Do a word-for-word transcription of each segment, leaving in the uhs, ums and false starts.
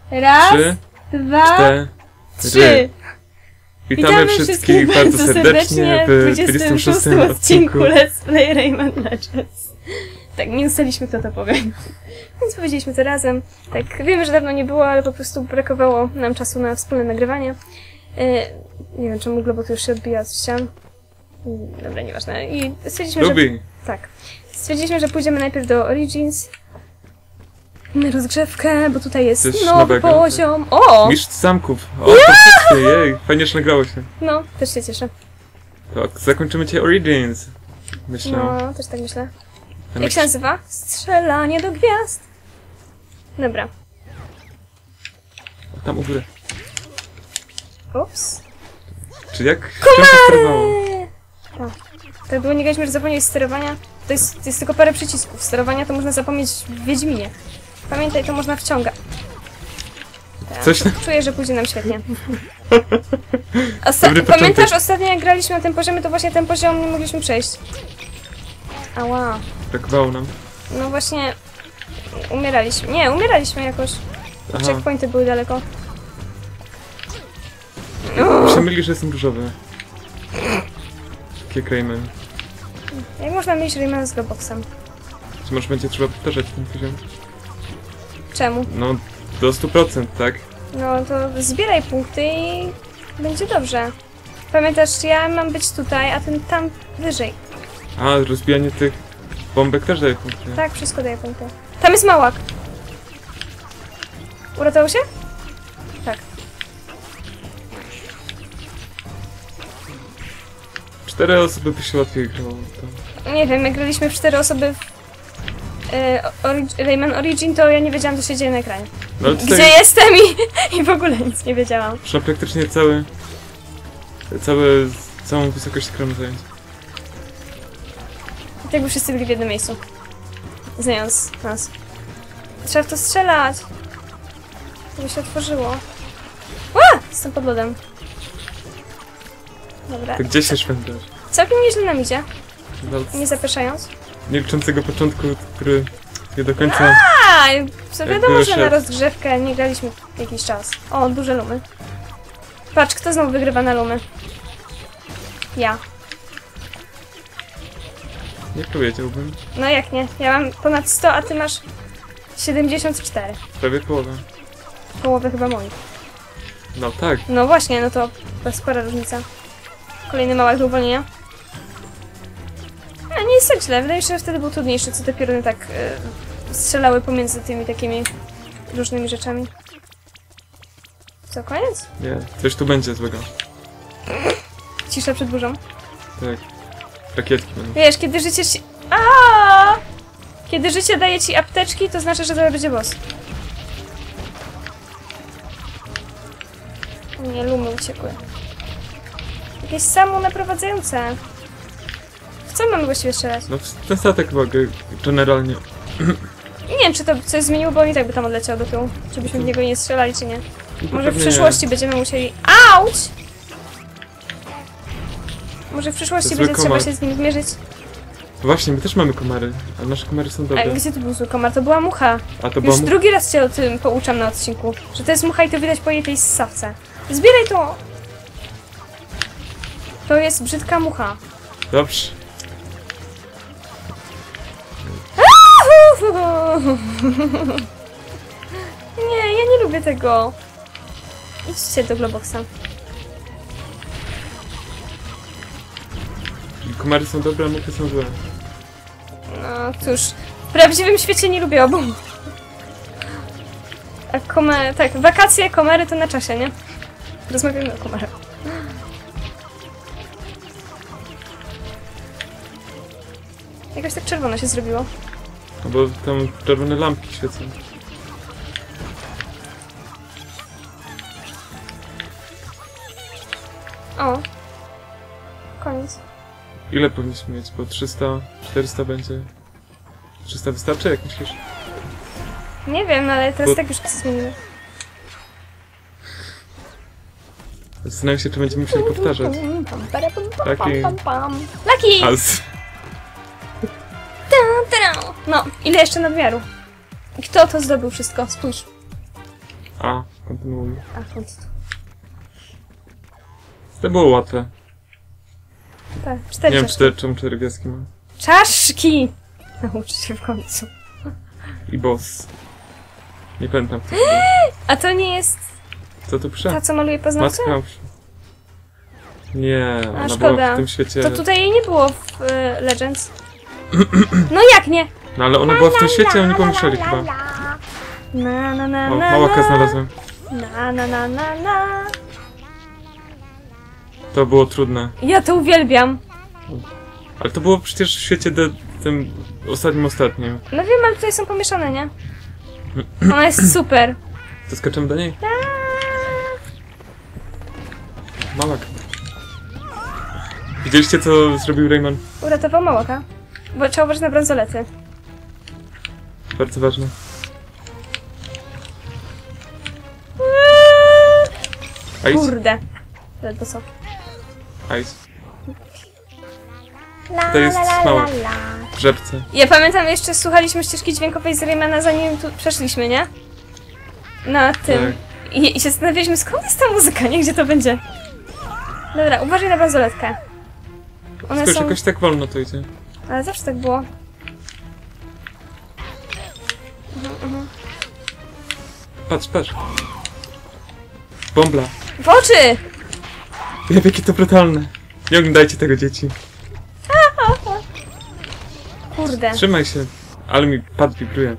Raz, Trzy, dwa, cztery. trzy. Witamy, Witamy wszystkich bardzo serdecznie w dwudziestym szóstym odcinku Let's Play Rayman Legends. Tak, nie ustaliliśmy, kto to powie. Więc powiedzieliśmy to razem. Tak, wiemy, że dawno nie było, ale po prostu brakowało nam czasu na wspólne nagrywanie. Yy, nie wiem, czemu Globok już się odbija od ścian. Yy, dobra, nieważne. I stwierdziliśmy, Lubi. że... Tak. Stwierdziliśmy, że pójdziemy najpierw do Origins. Na rozgrzewkę, bo tutaj jest Coś nowy nowego, poziom. O! Mistrz zamków. O, to jej, fajnie, że nagrało się. No, też się cieszę. Tak, zakończymy dzisiaj Origins. Myślę. No, też tak myślę. Tam Jak się nazywa? Strzelanie do gwiazd. Dobra. Tam u góry. Ups. Czy jak wciąż się sterowało? O. Tak było, nie gadźmy, że zapomnieć sterowania. To jest, to jest tylko parę przycisków. Sterowania to można zapomnieć w Wiedźminie. Pamiętaj, to można wciągać. Tak, Coś na... czuję, że pójdzie nam świetnie. Osta Dobry Pamiętasz, początek. ostatnio jak graliśmy na tym poziomie, to właśnie ten poziom nie mogliśmy przejść. Ała. Brakowało nam. No właśnie... Umieraliśmy. Nie, umieraliśmy jakoś. Aha. Checkpointy były daleko. Przemyli, że jestem różowy. Jak Rayman. Jak można mieć Rayman z Globoxem? Czy może będzie trzeba powtarzać ten poziom? Czemu? No, do stu procent, tak? No to zbieraj punkty i będzie dobrze. Pamiętasz, ja mam być tutaj, a ten tam wyżej. A, rozbijanie tych bombek też daje punkty. Tak, wszystko daje punkty. Tam jest małak. Uratował się? Tak. Cztery osoby by się łatwiej grało. To... Nie wiem, jak graliśmy w cztery osoby w e, Ori Rayman Origin, to ja nie wiedziałam, co się dzieje na ekranie. No, ale tutaj Gdzie jestem i, i w ogóle nic nie wiedziałam. można praktycznie cały... Cały... całą wysokość ekranu zająć. I tak by wszyscy byli w jednym miejscu. Znając nas. Trzeba w to strzelać. Żeby się otworzyło. Ła! Jestem pod lodem. Dobra. To gdzie się szwędzasz? Całkiem nieźle nam idzie. No, Nie zapraszając. nieliczącego początku, który nie do końca... A, co Jak wiadomo, były że na szef. rozgrzewkę nie graliśmy jakiś czas. O, duże lumy. Patrz, kto znowu wygrywa na lumy? Ja. Nie powiedziałbym. No jak nie? Ja mam ponad sto, a ty masz siedemdziesiąt cztery. Prawie połowę. Połowę chyba moich. No tak. No właśnie, no to to spora różnica. Kolejny małak do uwolnienia. A nie jest tak źle. Wydaje mi się, że wtedy był trudniejszy, co te pioruny tak y, strzelały pomiędzy tymi takimi różnymi rzeczami. Co, koniec? Nie, coś tu będzie złego. Cisza przed burzą. Tak. Rakietki będą. Wiesz, kiedy życie ci... Aaaa! Kiedy życie daje ci apteczki, to znaczy, że to będzie boss. Nie, lumy uciekły. Jakieś samo naprowadzające. W co mamy właściwie strzelać? No w ten statek mogę generalnie. Nie wiem, czy to coś zmieniło, bo on i tak by tam odleciał do tyłu. Czy byśmy w niego nie strzelali, czy nie. Może w Pewnie przyszłości będziemy musieli... Auć! Może w przyszłości Zły będzie trzeba komar. się z nim zmierzyć. Nie. Właśnie, my też mamy komary, ale nasze komary są dobre. A gdzie to był zły komar? To była mucha. A to była Już mu... drugi raz cię o tym pouczam na odcinku. Że to jest mucha i to widać po jej tej ssawce. Zbieraj to! To jest brzydka mucha. Dobrze. Nie, ja nie lubię tego. Idźcie do Globoxa. Komary są dobre, a muchy są złe. No cóż, w prawdziwym świecie nie lubię obu. A komary, tak, wakacje, komary to na czasie, nie? Rozmawiamy o komarach. Jakoś tak czerwono się zrobiło. No bo tam czerwone lampki świecą. O. Koniec. Ile powinniśmy mieć? Bo trzysta, czterysta będzie. trzysta wystarczy, jak myślisz? Nie wiem, no ale teraz Bo- tak już się zmieniło. Zastanawiam się, czy będziemy musieli powtarzać. Taki... Lucky! Az. No, ile jeszcze nadmiaru? I kto to zdobył wszystko? Spójrz. A, kontynuuj. A, końcu. To było łatwe. Tak, cztery Nie wiem, czaszki. czy czemu cztery gwiazdki mam. Czaszki! Naucz się w końcu. I boss. Nie pamiętam. Co, A to nie jest co tu pisze? ta, co maluje paznokcie? Maska. Nie, A, ona szkoda. była w tym świecie... To tutaj jej nie było w y, Legends. No jak nie? No ale ona była w tym świecie, oni pomyśleli chyba. Na na na O, na małaka na. znalazłem. Na na na na na. To było trudne. Ja to uwielbiam. Ale to było przecież w świecie de, tym ostatnim, ostatnim. No wiem, ale tutaj są pomieszane, nie? Ona jest super. To skaczemy do niej? Małak. Widzieliście, co zrobił Rayman? Uratował Małaka. Bo trzeba uważać na bransolety. Bardzo ważne. Ice? Kurde. Ledwo co. Ice. To jest małe. W rzeczce. Ja pamiętam jeszcze, słuchaliśmy ścieżki dźwiękowej z Raymana, zanim tu przeszliśmy, nie? Na tym. Tak. I, I się zastanawialiśmy, skąd jest ta muzyka, nie? Gdzie to będzie? Dobra, uważaj na bransoletkę. One Spójrz, są... jakoś tak wolno to idzie. Ale zawsze tak było. Mhm, mhm. Patrz, patrz. Bombla. W oczy! Ja, jakie to brutalne. Nie oglądajcie tego, dzieci. Kurde, Trzymaj się. Ale mi pad wibruje.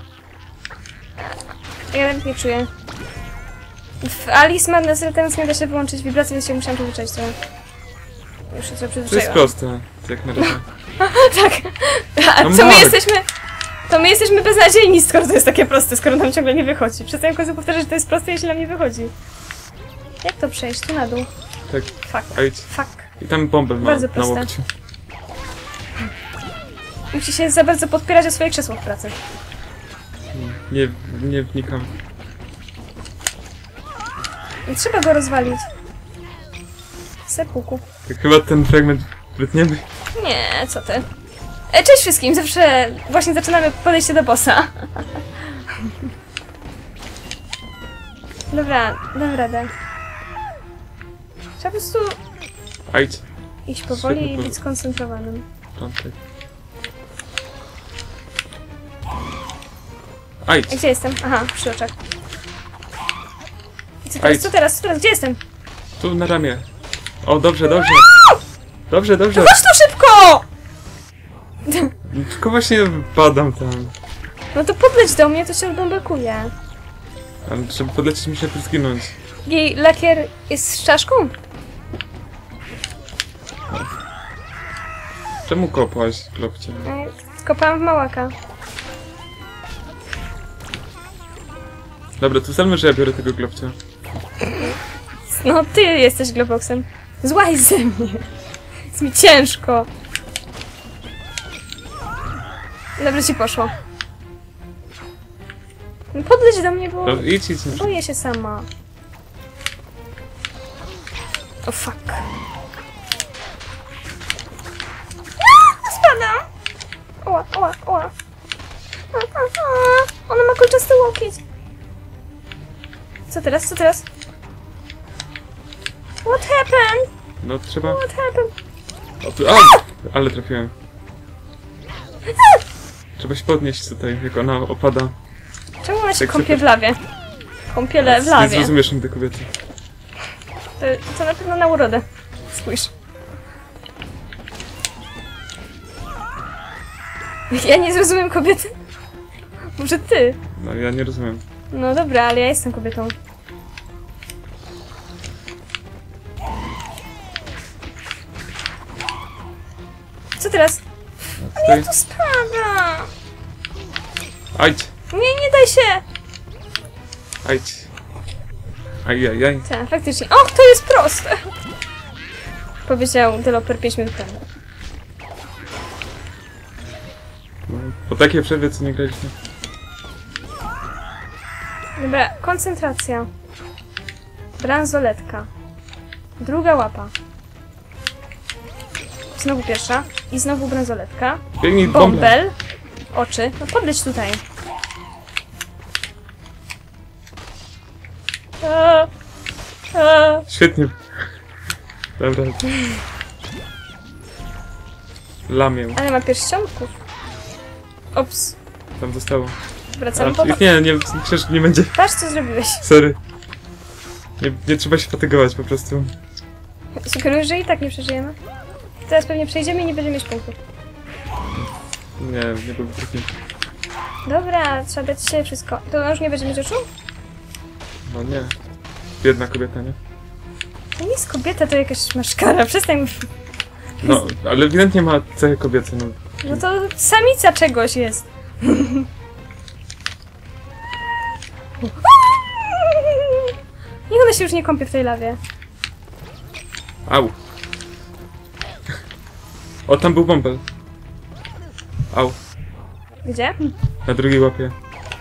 ja nawet nie czuję. W Alice Madness Returns nie da się wyłączyć wibracji, więc się musiałam przyzwyczaić trochę. Już się trochę To jest przyzwyczaiłam. proste, jak na razie. Tak. A No co my Marek. jesteśmy... To my jesteśmy beznadziejni, skoro to jest takie proste, skoro nam ciągle nie wychodzi. Przestaję w końcu powtarzać, że to jest proste, jeśli nam nie wychodzi. Jak to przejść? Tu na dół. Tak, Fuck. a idź. Fuck. I tam bombę ma Bardzo na proste. łokciu. Musi się za bardzo podpierać o swoje krzesło w pracy. Nie, nie wnikam. Nie trzeba go rozwalić. Sepuku. Tak chyba ten fragment wytniemy. Nie, co ty. E, cześć wszystkim, zawsze właśnie zaczynamy podejście do bossa. Dobra, dam radę. Trzeba po prostu A idź. iść powoli Świetny i pomysł. być skoncentrowanym. Piątek. A idź. A gdzie jestem? Aha, przy oczach. I co A teraz? idź. Co teraz? Co teraz? Gdzie jestem? Tu na ramię. O, dobrze, dobrze. Dobrze, dobrze. Chodź tu szybko! Tylko właśnie padam tam. No to podleć do mnie, to się odbąbekuje. Ale żeby podlecieć muszę zginąć. Jej lakier jest z czaszką? Czemu kopłaś, Klopcie? E, Kopałam w małaka. Dobra, to ustalmy, że ja biorę tego Klopcia. No ty jesteś Globoxem. Złaź ze mnie. Jest mi ciężko. Dobrze ci poszło. No podleć do mnie, bo No, idź, idź. boję się sama. O fuck. A, spadam! Oła, oła, oła. A, a, a. Ona ma kolczasty łokieć. Co teraz? Co teraz? What happened? No trzeba... What happened? O, tu... A! Ale trafiłem. Trzeba się podnieść tutaj, jak ona opada. Czemu ona się Tak kąpie super. w lawie? Kąpiele w Nie lawie. zrozumiesz nigdy kobiety. To, to na pewno na urodę. Spójrz. Ja nie zrozumiem kobiety. Może ty? No ja nie rozumiem. No dobra, ale ja jestem kobietą. Co teraz? A tutaj... Tu spada! Ajdź! Nie, nie daj się! Ajdź! Ajajaj. Tak, faktycznie. Och, to jest proste! Powiedział deweloper pięć minut temu. No, po takiej przerwie co nie graliśmy. Dobra, koncentracja. Bransoletka. Druga łapa. Znowu pierwsza. I znowu bransoletka. Biegnij, bąbla. Bąbel. Oczy. No podleć tutaj. A, a. Świetnie. Dobra. Lamię. Ale ma pierścionków. Ops. Tam zostało. Wracamy A, po... nie, nie, przecież nie będzie. Patrz, co zrobiłeś. Sorry. Nie, nie trzeba się fatygować po prostu. Sugeruję, że i tak nie przeżyjemy. Teraz pewnie przejdziemy i nie będziemy mieć punktów. Nie, nie byłby taki. Dobra, trzeba dać się wszystko. To on już nie będzie mieć oczu? No nie. Biedna kobieta, nie? To nie jest kobieta, to jakaś maszkara. Przestań. No, ale ewidentnie ma cechy kobiece, no. No to samica czegoś jest. Niech ona się już nie kąpie w tej lawie. Au. O, tam był bąbel. Au. Gdzie? Na drugiej łapie.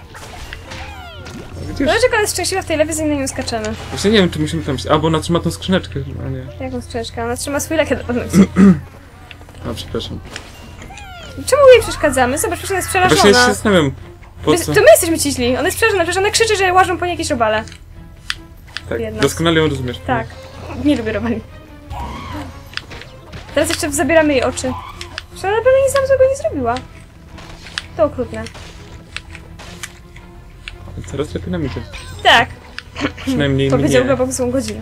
A widzisz? Dlaczego ona jest szczęśliwa w tej lawie, z innymi skaczemy? Właśnie nie wiem, czy musimy tam iść. A, bo ona trzyma tą skrzyneczkę, a nie. Jaką strzeczkę? Ona trzyma swój leket do pewności. A, przepraszam. Czemu jej przeszkadzamy? Zobacz, przecież ona jest Właśnie przerażona. się zastanawiam, po My, co... to my jesteśmy ci źli. Ona jest przerażona, przecież ona krzyczy, że łażą po niej jakieś robale. Tak, jedna. doskonale ją rozumiesz. Tak. Nie lubię robali. Teraz jeszcze zabieramy jej oczy. Że ona na pewno nic nam złego nie zrobiła. To okrutne. Coraz lepiej nam idzie. Tak. Przynajmniej Powiedział mnie. go złą godzinę.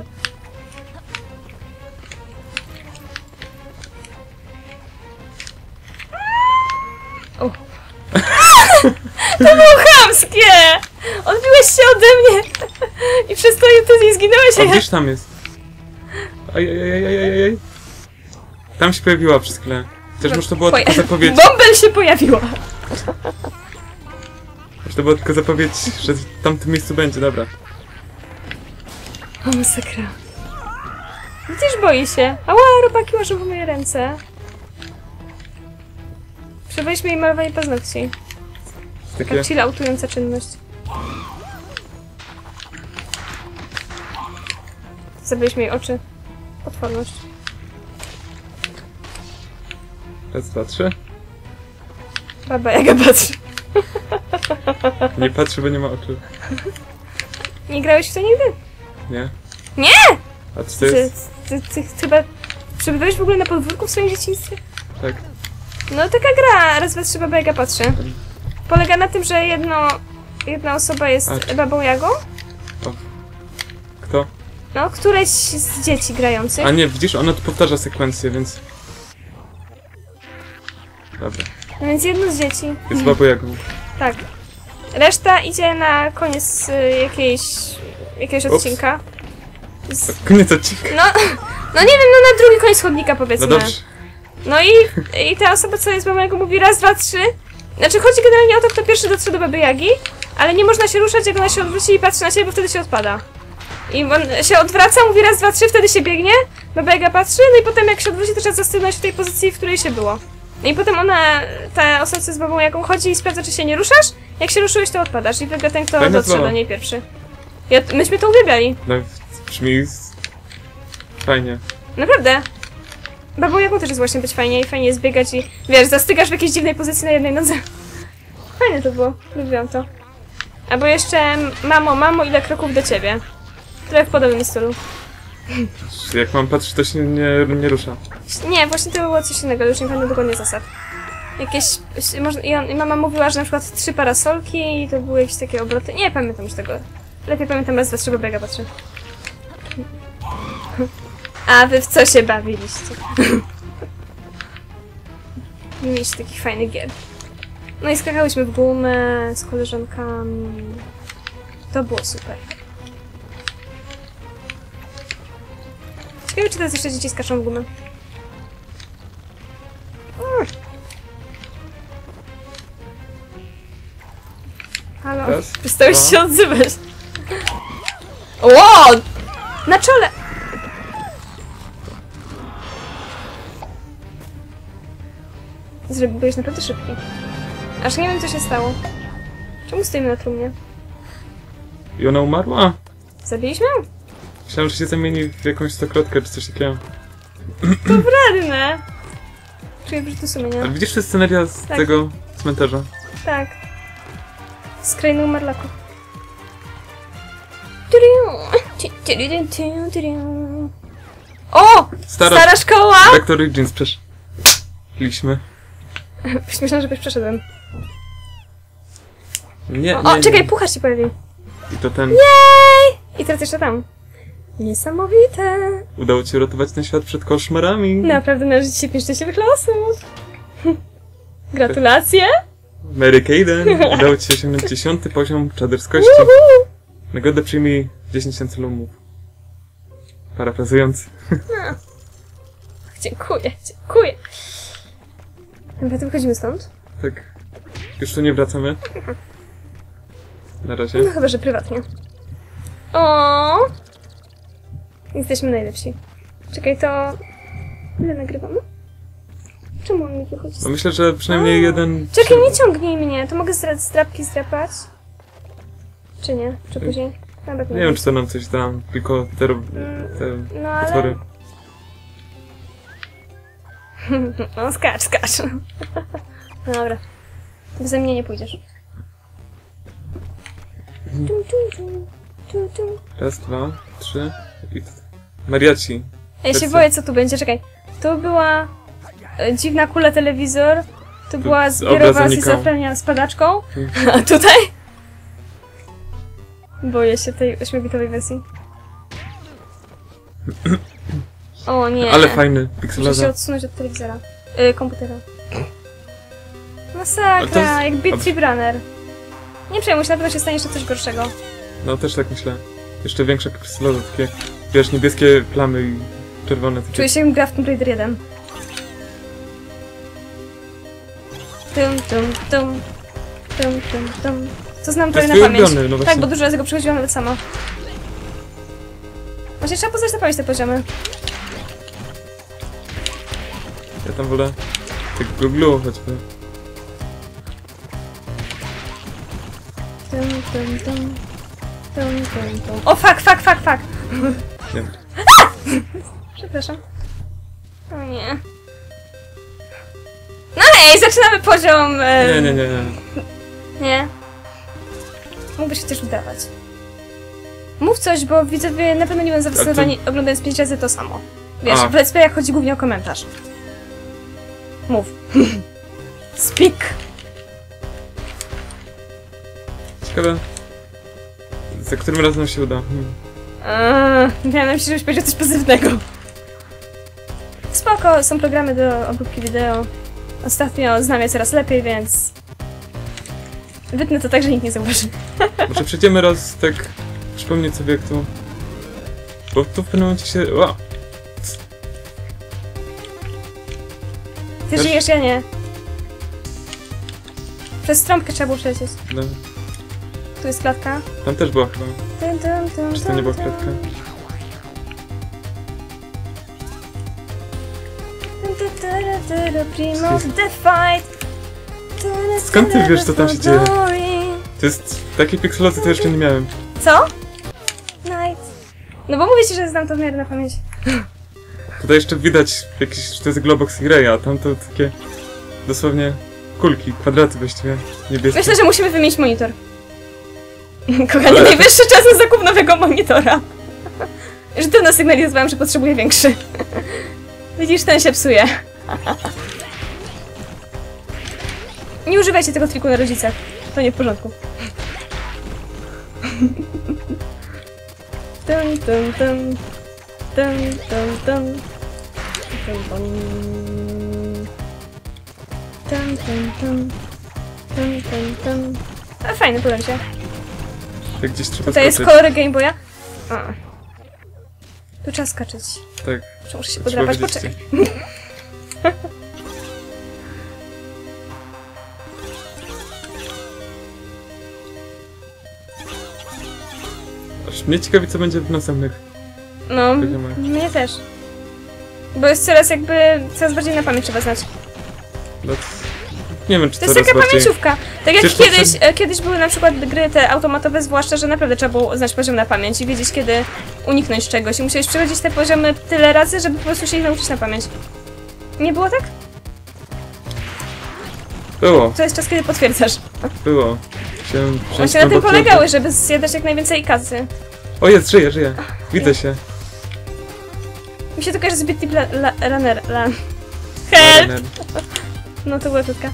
O. To było chamskie! Odbiłeś się ode mnie! I przez to ty nie zginąłeś, a A ja... gdzieś tam jest. Aj, aj, aj, aj, aj, aj. Tam się pojawiła przez chwilę. Też może to była Poja- tylko zapowiedź. Bąbel się pojawiła! Może to była tylko zapowiedź, że w tamtym miejscu będzie, dobra. O, masakra. Widzisz, boi się. Ała, robaki łażą po moje ręce. Przebyliśmy jej malowanie paznokci. Takie... Taka chill autująca czynność. Zabiliśmy jej oczy. Potworność. Raz, dwa, trzy. Baba Jaga patrzy. Nie patrzy, bo nie ma oczu. Nie grałeś w to nigdy? Nie? Nie! A co to Ty, jest? ty, ty, ty chyba przebywałeś w ogóle na podwórku w swoim dzieciństwie? Tak. No taka gra, raz, dwa, trzy, Baba Jaga patrzy. Polega na tym, że jedno, jedna osoba jest A. Babą Jagą, Kto? no, któreś z dzieci grających. A nie, widzisz, ona tu powtarza sekwencję, więc... Dobra. No więc jedno z dzieci. Jest babą Jagą. Tak. Reszta idzie na koniec y, jakiejś, jakiegoś Ups. odcinka. Z, Koniec odcinka. no, no nie wiem, no na drugi koniec chodnika powiedzmy. No dobrze. No i, i ta osoba, co jest Babą Jagą, mówi raz, dwa, trzy. Znaczy chodzi generalnie o to, kto pierwszy dotrze do Baby Jagi, ale nie można się ruszać, jak ona się odwróci i patrzy na ciebie, bo wtedy się odpada. I on się odwraca, mówi raz, dwa, trzy, wtedy się biegnie, Baba Jaga patrzy, no i potem jak się odwróci, to trzeba zastanąć w tej pozycji, w której się było. No i potem ona, ta osoba, co z Babą Jagą chodzi i sprawdza, czy się nie ruszasz, jak się ruszyłeś, to odpadasz i wygra ten, kto Fajna dotrze zabawa. do niej pierwszy. Ja, myśmy to uwielbiali. No, brzmi... z- Fajnie. Naprawdę. Babą Jagą też jest właśnie być fajnie i fajnie jest biegać i wiesz, zastygasz w jakiejś dziwnej pozycji na jednej nodze. Fajne to było, lubiłam to. Albo jeszcze mamo, mamo, ile kroków do ciebie. Trochę w podobnym stylu. Jak mam patrzeć, to się nie, nie rusza. Nie, właśnie to było coś innego, już nie pamiętam dokładnie zasad. Jakieś, może, i, on, i mama mówiła, że na przykład trzy parasolki i to były jakieś takie obroty. Nie pamiętam już tego. Lepiej pamiętam raz, dwa, trzy, Baba Jaga patrzę. A wy w co się bawiliście? Nie mieliście takich fajnych gier. No i skakałyśmy w gumę z koleżankami. To było super. Ciekawe, czy teraz jeszcze dzieci skaczą w gumę. Halo? Raz, Przestałeś dwa. się odzywać. Ło! Na czole! Zrobi- Byłeś naprawdę szybki. Aż nie wiem, co się stało. Czemu stoimy na trumnie? I ona umarła? Zabiliśmy ją? Myślałem, że się zamieni w jakąś stokrotkę czy coś takiego. To wredne! Czuję brzuchu sumienia. Ale widzisz te sceneria z Tak. tego cmentarza? Tak. Z krainy umarlaków. Tudiu! O! Stara, Stara szkoła! Vector Origins przeszliśmy. Myślałam, żebyś przeszedłem. Nie, nie, O, o nie. czekaj, puchar się pojawił. I to ten... Jej! I teraz jeszcze tam. Niesamowite. Udało ci się uratować ten świat przed koszmarami. Naprawdę należy ci się pięć szczęśliwych losów. Gratulacje. Mary Kaden, udało ci się osiągnąć dziesiąty poziom czaderskości. Uhu. Nagrodę przyjmij dziesięć tysięcy lumów. Parafrazując. No. Dziękuję, dziękuję. Dobra, to wychodzimy stąd. Tak. Już tu nie wracamy. Na razie. No chyba, że prywatnie. O! Jesteśmy najlepsi. Czekaj, to... Ile nagrywamy? Czemu on mi wychodzi? No myślę, że przynajmniej O, jeden... Czekaj, nie ciągnij mnie. To mogę z strapki zdrapać? Czy nie? Czy później? Nawet Nie wiem, czy to nam coś da, tylko te, ro- te No ale... potwory. No skacz, skacz. No dobra. Beze mnie nie pójdziesz. Tu, tu, tu, tu, tu. Raz, dwa, trzy i... Mariaci. Ja się Wersja- boję, co tu będzie. Czekaj. Tu była e, dziwna kula telewizor. Tu była z zbiorowa obrazem schizofrenia z padaczką. Hmm. A tutaj? Boję się tej ośmiobitowej wersji. O nie. Ale fajny, Muszę się pixelowy. odsunąć od telewizora. Y, komputera. Masakra, to jest- jak Beat Trip Runner. Nie przejmuj się, na pewno się stanie jeszcze coś gorszego. No też tak myślę. Jeszcze większe pixelowe, takie, wiesz, niebieskie plamy i czerwone takie. Czuję się, jak gra w Tomb Raider jeden. Tum, tum, tum. Tum, tum, tum. To znam To prawie jest na twój pamięć. ulubiony, no Tak, właśnie. bo dużo razy go przechodziłam nawet sama. Właśnie trzeba poznać na pamięć te poziomy. Ja tam wolę tak glu choćby. Tum, tum, tum. Tum, tum, tum. O, fuck, fuck, fuck, fuck! Nie. Przepraszam. O nie. No ej, zaczynamy poziom... em, Nie, nie, nie, nie. Nie. Mógłbyś chociaż udawać. Mów coś, bo widzowie na pewno nie będą zafascynowani oglądając pięć razy to samo. Wiesz, A. w Let's Playach chodzi głównie o komentarz. Mów. Speak. Ciekawe. Za którym razem się uda. Hmm. Eee, miałem na myśli, żebyś powiedział coś pozytywnego. Spoko, są programy do obróbki wideo. Ostatnio znam je coraz lepiej, więc... Wytnę to tak, że nikt nie zauważy. Może przejdziemy raz tak przypomnieć sobie jak to... Bo tu w pewnym momencie się... O! Ty Też? żyjesz, ja nie. Przez trąbkę trzeba było przejść. No, Tu jest klatka. tam też była chyba. Dun, dun, dun, Czy to nie była dun, klatka? dun. Dun, dun, dun, dun, dun, Primo the fight. Dun, dun, Skąd ty dun, wiesz, co tam się dun, dzieje? glory. To jest... Takie pixeloty to jeszcze nie miałem. Co? Night. No bo mówię ci, że znam to w miarę na pamięć. Tutaj jeszcze widać jakieś... że to jest Globox i Greya, a tam to takie... Dosłownie... Kulki, kwadraty właściwie. Niebieskie. Myślę, że musimy wymienić monitor. Kochanie, Ale- najwyższy czas na zakup nowego monitora. Już dawno sygnalizowałam, że potrzebuję większy. Widzisz, ten się psuje. Nie używajcie tego triku na rodzicach. To nie w porządku. Dun, dun, dun. Dun, dun, dun. Dun, dun. Dun, dun, dun. Dun, dun, dun. A, fajny, podoba mi się. Jak gdzieś trzeba Tutaj jest skoczyć. kolory Game Boya. A. Tu trzeba skaczeć. Tak. Czy muszę się Trzeba podrapać? wiedzieć, Poczekaj. Aż mnie ciekawi, co będzie w następnych. No, Będziemy. mnie też. Bo jest coraz jakby, coraz bardziej na pamięć trzeba znać. No, nie wiem, czy To jest coraz taka bardziej... pamięciówka. Tak jak Przecież kiedyś, poprzedni- e, kiedyś były na przykład gry te automatowe, zwłaszcza, że naprawdę trzeba było znać poziom na pamięć i wiedzieć, kiedy uniknąć czegoś. I musiałeś przechodzić te poziomy tyle razy, żeby po prostu się ich nauczyć na pamięć. Nie było tak? Było, To jest czas, kiedy potwierdzasz. było. Chciałem wziąć Właśnie na tym głębokie polegały, żeby zjadać jak najwięcej kasy. O jest, żyje, żyje. Widzę się. Mi się to kojarzy z Bitty la, la, Runner. La. Help! Runner. No to była krótka.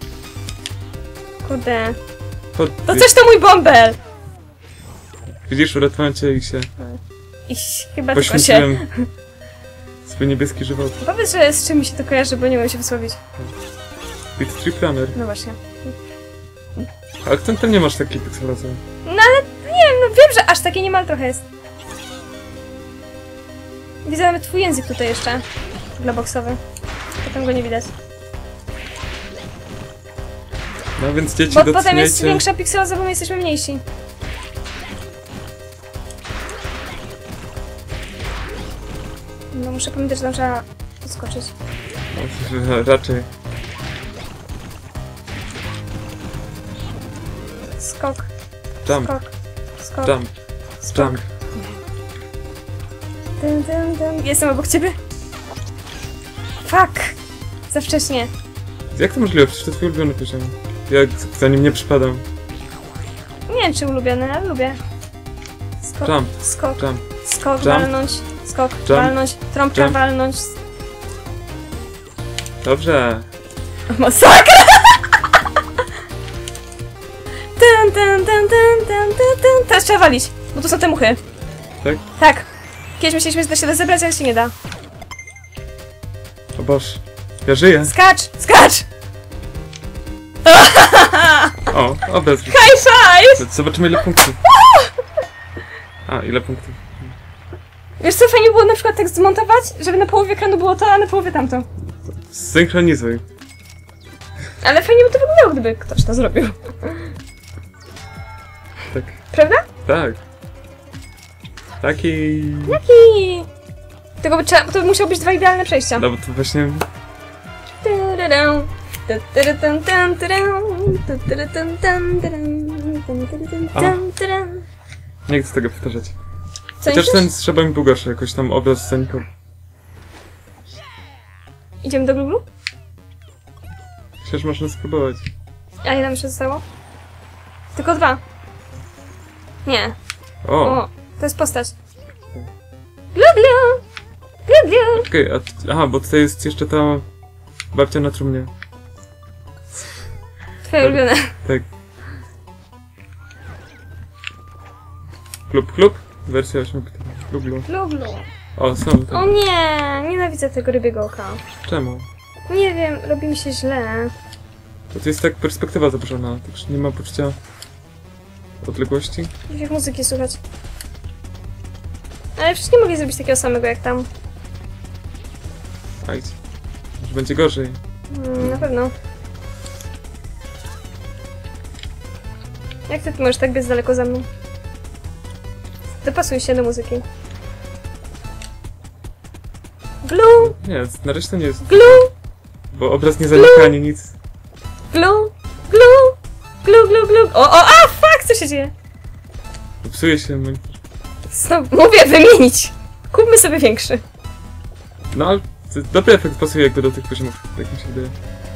Kurde. Pod... To coś to mój bąbel! Widzisz, uratowałem cię i się Iś, chyba tylko się. poświęciłem swój niebieski żywot. Powiedz, że z czym mi się to kojarzy, bo nie umiem się wysłowić. Beat Trip Runner. No właśnie. A akcentem nie masz takiej pikselacji. No ale nie wiem, no wiem, że aż takie niemal trochę jest. Widzę nawet twój język tutaj jeszcze. Globoksowy. Potem go nie widać. No więc dzieci, Bo doceniajcie... potem jest większa pikseloza, bo my jesteśmy mniejsi. No muszę pamiętać, że tam trzeba podskoczyć. No, raczej. Skok, Jump, skok, skok, jump, skok. jump. Dun, dun, dun. Jestem obok ciebie. Fuck! Za wcześnie. Jak to możliwe? Przecież to twój ulubiony poziom. Ja za nim nie przypadam. Nie wiem, czy ulubiony, ale lubię. Skok, Jump, skok, jump, skok, jump. walnąć, skok, Jump. walnąć, trąbka Jump. walnąć. Dobrze. Masakra! Dun, dun, dun, dun, dun, dun, dun. Teraz trzeba walić, bo tu są te muchy. Tak? Tak. Kiedyś myśleliśmy, że da się rozebrać, ale się nie da. O Boż. Ja żyję. Skacz! Skacz! O, obraz. High five! Zobaczymy ile punktów. A, ile punktów? Wiesz co, fajnie było na przykład tak zmontować, żeby na połowie ekranu było to, a na połowie tamto. Synchronizuj. Ale fajnie by to wyglądało, gdyby ktoś to zrobił. Tak. Prawda? Tak. Taki... Jaki? Tylko by trzeba, to by musiało być dwa idealne przejścia. No bo to właśnie... Nie chcę tego powtarzać. Co Chociaż myślisz? ten z Szebem był gorszy, jakoś tam obraz zanikał. Idziemy do Google? Myślę, że można spróbować. A ile nam jeszcze zostało? Tylko dwa. Nie. O! O, to jest postać. Glu, glu! Glu, glu! Okej, a... t- Aha, bo tutaj jest jeszcze ta... babcia na trumnie. Twoje ulubione. Tak. Klub, klub? Wersja osiem. Klub, klub. Glu, glu. O, są O tam. nie, nienawidzę tego rybiego oka. Czemu? Nie wiem, robi mi się źle. To, to jest tak perspektywa zaburzona, także nie ma poczucia odległości. Jak muzyki słuchać. Ale przecież nie mogli zrobić takiego samego jak tam. Ajdź. Może będzie gorzej. Mm, na pewno. Jak ty, ty możesz tak być daleko za mną? Dopasuj się do muzyki. Glu! Nie, na resztę nie jest. Glu! Bo obraz nie zanika ani nic. Glu! Glu! Glu, glu, glu! O, o, a! Fuck! Co się dzieje? Psuje się. my- Znowu mówię wymienić! Kupmy sobie większy. No ale to dobry efekt pasuje jakby do tych poziomów, tak mi się wydaje.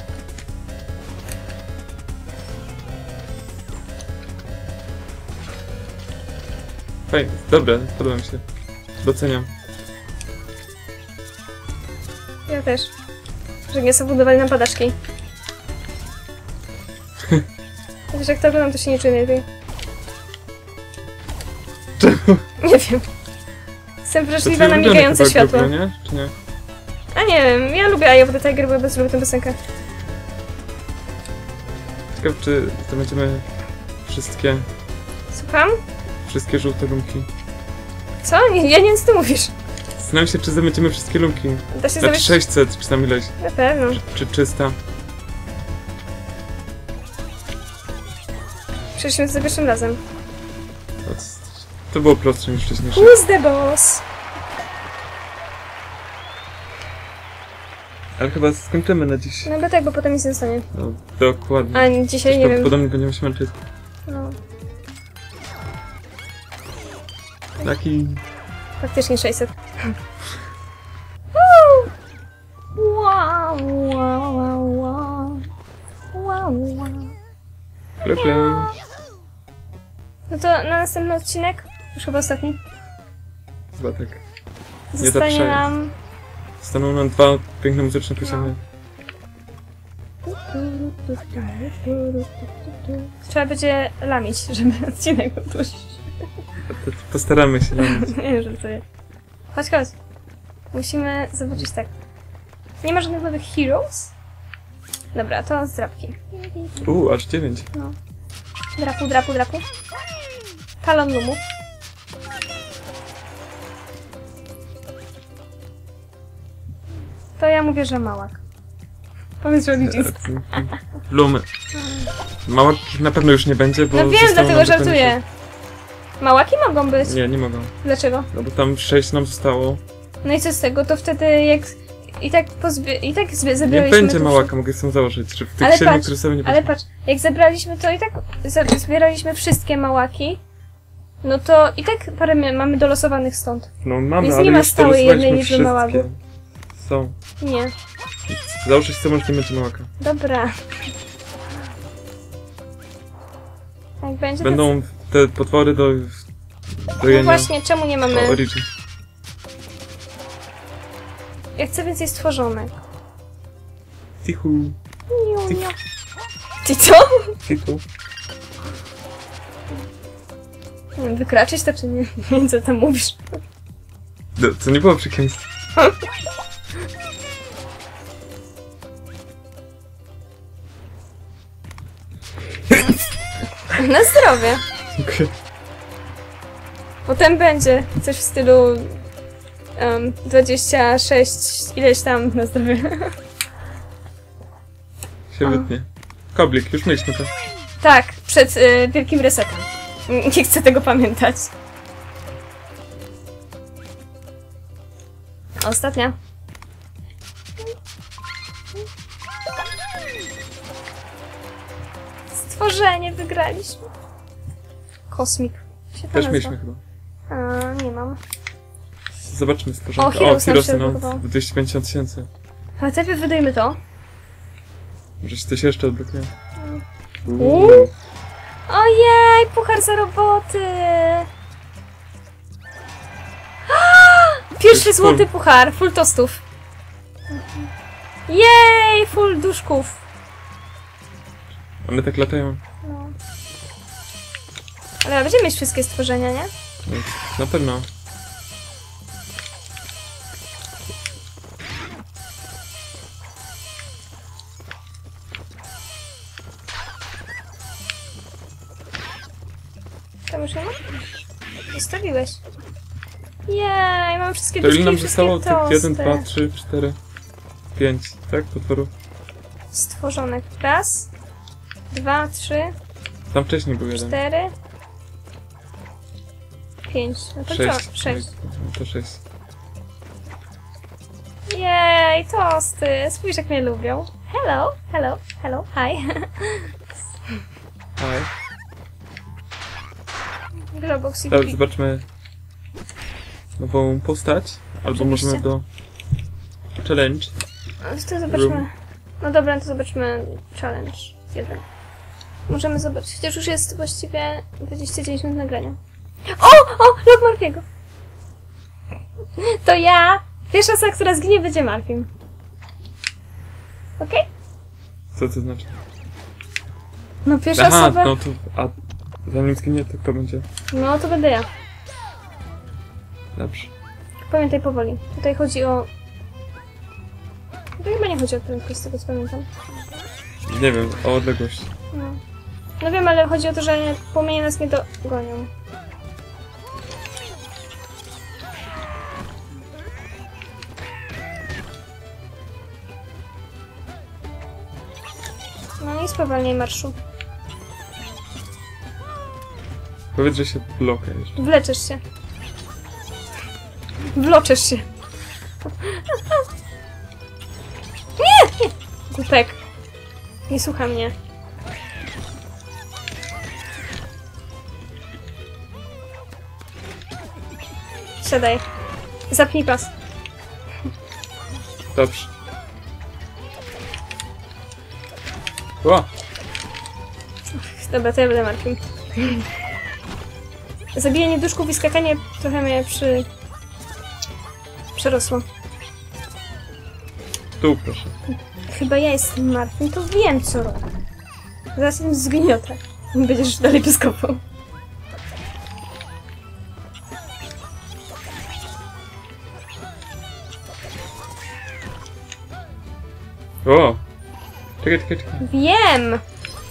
Fajnie, dobre, podoba mi się. Doceniam. Ja też. Że nie zabudowali nam padaczki. Chociaż jak to oglądam, to się nie czuję najlepiej. Czemu? Nie wiem. Jestem To wrażliwa twój na ulubiony migające chyba światło. grup, nie? Czy nie? A nie wiem, ja lubię Eye of the Tiger, bo ja bardzo lubię tę piosenkę. Ciekawe, czy to będziemy wszystkie, Słucham? wszystkie żółte lumki. Co? Nie, ja nie wiem, co ty mówisz. Zastanawiam się, czy zamycimy wszystkie lumki. Da się Znaczy zrobić... sześćset, czy tam ileś. Na pewno. Czy trzysta. Przeszliśmy to za pierwszym razem. To, to było prostsze niż wcześniejsze. Who's the boss? Ale chyba skończymy na dziś. No bo tak, bo potem nic nie zostanie. No, dokładnie. A dzisiaj nie wiem. Prawdopodobnie będziemy się męczyć. No, Taki... faktycznie sześćset. Woo! Wow, wow, wow, wow. Wow, wow. Klepie. No to na następny odcinek Już chyba ostatni. Chyba tak. Zostanie zaprzeję. nam... Staną nam dwa piękne muzyczne poziomy. Trzeba będzie lamić, żeby odcinek odłożyć. To- to Postaramy się. No. Nie wiem, co jest. Chodź, chodź. Musimy zobaczyć tak. Nie ma żadnych nowych heroes? Dobra, to z drapki. Uuu, aż dziewięć. No. Drapu, drapu, drapu. Talon lumów. To ja mówię, że małak. Powiedz, że liczysk. Lumy. Mała na pewno już nie będzie, bo... No wiem, zostało dlatego nam tylko żartuję. Małaki mogą być. Nie, nie mogą. Dlaczego? No bo tam sześć nam zostało. No i co z tego? To wtedy jak... I tak pozbie... I tak zbie... Nie zebraliśmy... będzie to małaka, mogę sam założyć, że w tych Ale siedmiu, patrz, które sobie nie Ale będzie. patrz, jak zebraliśmy to i tak za- zbieraliśmy wszystkie małaki, no to i tak parę mia- mamy dolosowanych stąd. No mamy, Więc ale nie ma już stałej dolosowaliśmy jednej liczby wszystkie. małagu. Są. Nie. Założyć sobie, może nie będzie małaka. Dobra. Jak będzie Będą te potwory do... to... do No jenia. właśnie, czemu nie mamy... O, Origin. Ja chcę więcej stworzonek. Tichu. Niu, niu. Ty co? Tichu. Nie wiem, wykraczyć to czy nie? Nie wiem, co tam mówisz. No, to nie było przekleństwo. Na zdrowie. Okej. Potem będzie coś w stylu um, dwadzieścia sześć ileś tam na zdrowie. Się A. wytnie. Koblik, już mieliśmy to. Tak, przed y, wielkim resetem. Nie chcę tego pamiętać. Ostatnia. Stworzenie wygraliśmy. Kosmik. Się to Też nazywa. mieliśmy chyba. A, nie mam. Zobaczmy stworzonko. O, Heroes nam się Heroesy, no, odblokowało. dwieście pięćdziesiąt tysięcy. Ale najpierw wydajmy to. Może się coś jeszcze odblokuje. Uuu. Ojej, puchar za roboty! Pierwszy jest złoty full. puchar, full tostów. Jej, full duszków. One tak latają. No. Ale będziemy mieć wszystkie stworzenia, nie? No, na pewno. Tam już nie ma? Zostawiłeś. Jej, mam wszystkie To ile duszki nam i wszystkie zostało? Tak, jeden, tosty. dwa, trzy, cztery, pięć, tak? Potworów. Stworzonek. Raz, dwa, trzy, Tam wcześniej był jeden. cztery, pięć. No to Sześć. co? Sześć. No to sześć. Jej, tosty! Spójrz jak mnie lubią. Hello, hello, hello, hi. Aj. Globox i Teraz Pi- zobaczmy nową postać. Albo Oczywiście. możemy do challenge. To zobaczmy. No dobra, to zobaczmy challenge jeden. Możemy zobaczyć, chociaż już jest właściwie dwadzieścia dziewięć minut nagrania. O! O! Log Marfiego! To ja! Pierwsza osoba, która zginie, będzie Marfim. Okej? Co to znaczy? No pierwsza Aha, osoba... no to... A zanim zginie, to kto będzie? No to będę ja. Dobrze. Pamiętaj powoli. Tutaj chodzi o... To chyba nie chodzi o prędkość, z tego co pamiętam. Nie wiem, o odległość. No. No wiem, ale chodzi o to, że płomienie nas nie dogonią. No i spowalniaj marszu. Powiedz, że się blokę jeszcze. Wleczesz się. Wloczesz się. Nie! Nie! Głupek. Nie słucha mnie. Siadaj. Zapnij pas. Dobrze. O! Dobra, to ja będę Markiem. Zabijanie duszków i skakanie trochę mnie przy... przerosło. Tu, proszę. Chyba ja jestem martwy, to wiem co robię. Zaraz tym zgniotę. Będziesz dalej pyskopał. O! Czekaj, czekaj, czekaj. Wiem!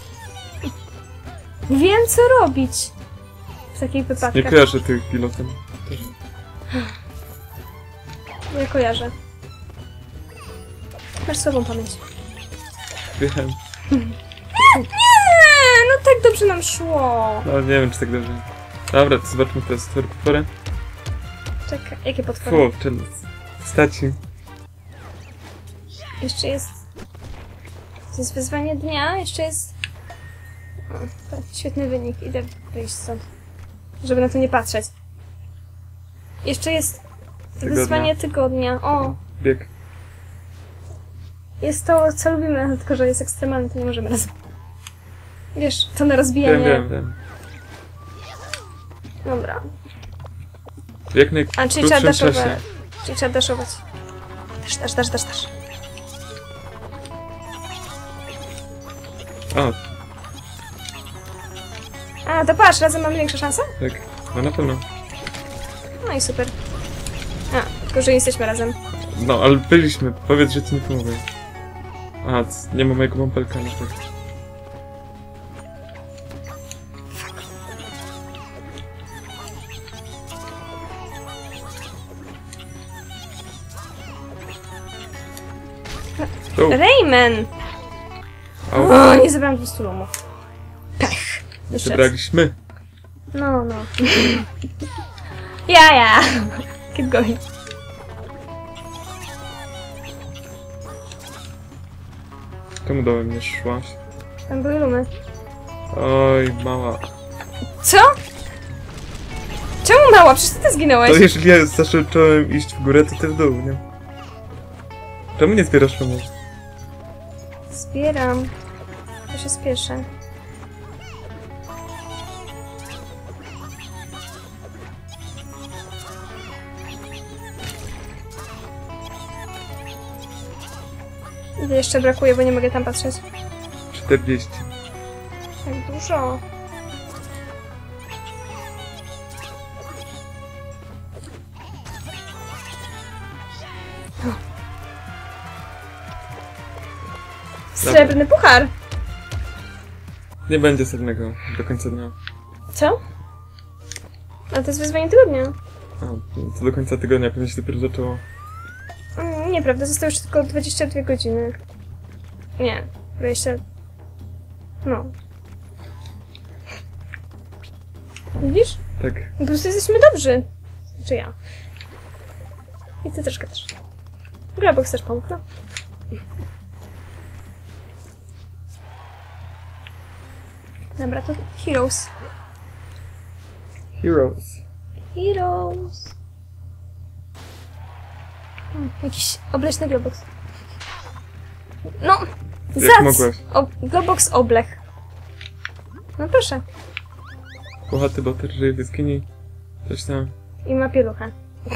Wiem co robić w takich Nie wypadkach. kojarzę tych pilotem. Nie kojarzę. Masz słabą pamięć. Wiem. Nie, no tak dobrze nam szło. No nie wiem, czy tak dobrze. Dobra, to zobaczmy te stwory potwory. Czekaj, jakie potwory? Fu, czyli staci. Jeszcze jest... To jest wyzwanie dnia, jeszcze jest... O, tak, świetny wynik, idę wyjść stąd. Żeby na to nie patrzeć. Jeszcze jest Tygodnia. wyzwanie tygodnia. O, Bieg. jest to, co lubimy, tylko że jest ekstremalne, to nie możemy razem. Wiesz, to na rozbijanie... Wiem, wiem, wiem. Dobra. W jak A, czyli trzeba najkrótszym daszować. czasie. Czyli trzeba daszować. Dasz, dasz, dasz, dasz, dasz. O, A, to patrz, razem mamy większe szanse? tak. No na pewno. No i super. A, tylko że nie jesteśmy razem. No, ale byliśmy. Powiedz, że ci nie pomogę. A, c- nie ma mojego bąbelka na pewno. Tu. Rayman! Au. O, nie zebrałam dwustu lumów. Pech. Jeszcze raz. Zebraliśmy. No, no. Ja, ja. Keep going. Czemu dołem nie szłaś? Tam były lumy. Oj, mała. Co? Czemu mała? Przecież ty, ty zginąłeś. To jeżeli ja zacząłem iść w górę, to ty w dół, nie? Czemu nie zbierasz lumów? Zbieram. To się spieszę. Ile jeszcze brakuje, bo nie mogę tam patrzeć. czterdzieści. Tak dużo. Srebrny puchar! Nie będzie sedmego do końca dnia. Co? A to jest wyzwanie tygodnia. A, to do końca tygodnia pewnie się dopiero zaczęło. Mm, nieprawda, zostało już tylko dwadzieścia dwie godziny. Nie, dwadzieścia... No. Widzisz? Tak. Po prostu jesteśmy dobrzy. Czy ja. I ty troszkę też. Grabok też pomógł, no. Dobra, to Heroes. Heroes. Heroes. Hmm, jakiś obleśny Globox. No! Jak Zac! mogłeś? O, Globox oblech. No proszę. Puchaty boter żyje w jaskini. Coś tam. I ma pieluchę.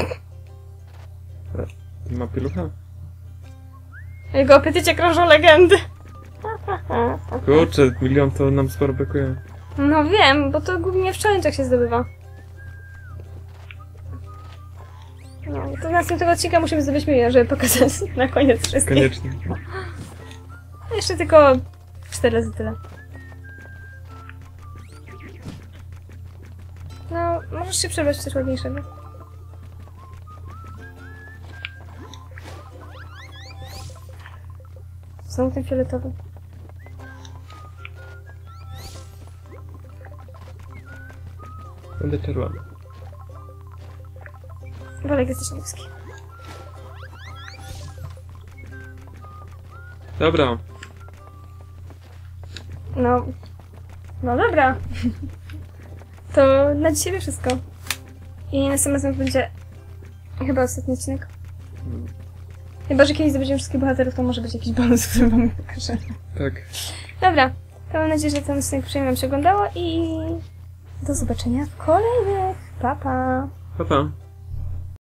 Ma pielucha? W jego apetycie krążą legendy. Kurczę, milion to nam sporo brakuje. No wiem, bo to głównie w challenge'ach się zdobywa. No, to następnego odcinka musimy zdobyć milion, żeby pokazać na koniec wszystkich. Koniecznie. Jeszcze tylko cztery razy tyle. No, możesz się przebrać w coś ładniejszego. Znowu ten fioletowy. Będę czerwony. Wolek jesteś niebieski. Dobra. No. No dobra. To na dzisiaj wszystko. I następnym razem będzie chyba ostatni odcinek. Chyba, że kiedyś zdobędziemy wszystkich bohaterów, to może być jakiś bonus, który wam pokażę. Tak. Dobra. To mam nadzieję, że ten odcinek przyjemnie wam się oglądało i Do zobaczenia w kolejnych. Pa, pa. Pa, pa.